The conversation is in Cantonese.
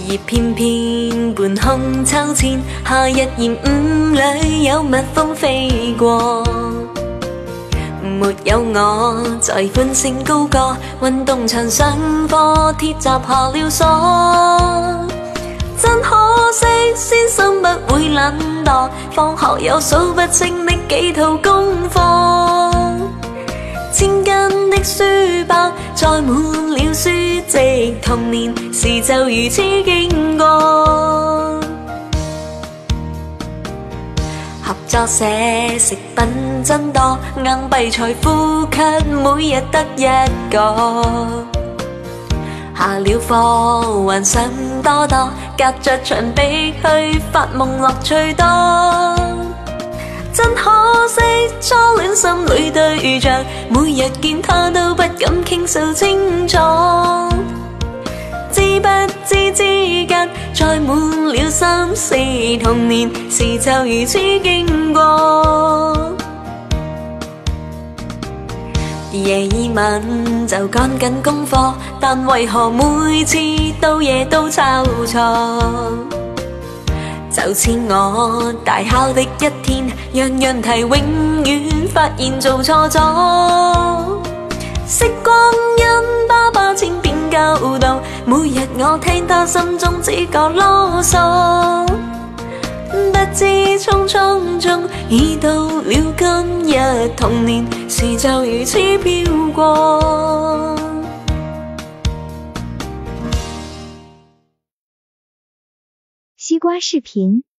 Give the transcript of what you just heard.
葉片片半空秋千，夏日炎午裏有蜜蜂飛過。沒有我在歡聲高歌，運動場上課鐵閘下了鎖。真可惜，先生不會懶惰，放學有數不清的幾套功課。千斤的書包載滿了書籍，童年時就如此經過。合作社食品真多，硬幣財富卻每日得一個。下了課還想多多，隔着牆壁去發夢樂趣多。真可惜，初戀心裏對象，每日見他都不敢傾訴清楚。知不知之間載滿了心事，童年時就如此經過。夜已晚就趕緊功課，但為何每次到夜都抄錯？就似我大考的一天，樣樣題永遠發現做錯咗。時光因爸爸千遍教導，每日我聽他心中只覺囉嗦。不知匆匆中已到了今日，童年時就如此飄過。 西瓜視頻